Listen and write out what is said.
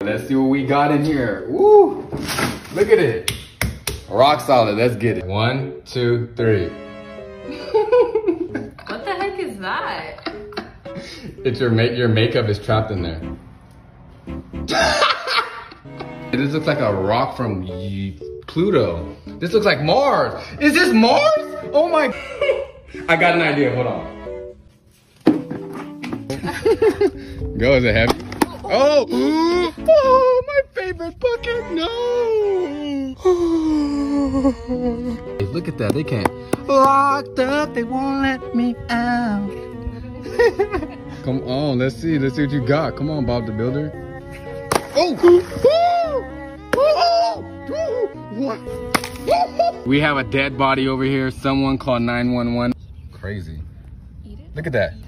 Let's see what we got in here. Woo! Look at it. Rock solid. Let's get it. 1, 2, 3. What the heck is that? It's your makeup is trapped in there. This looks like a rock from Pluto. This looks like Mars. Is this Mars? Oh my. I got an idea. Hold on. Go, is it heavy? Oh! Oh, my favorite bucket. No! Hey, look at that. They can't. Locked up. They won't let me out. Come on. Let's see. Let's see what you got. Come on, Bob the Builder. Oh! We have a dead body over here. Someone called 911. Crazy. Look at that.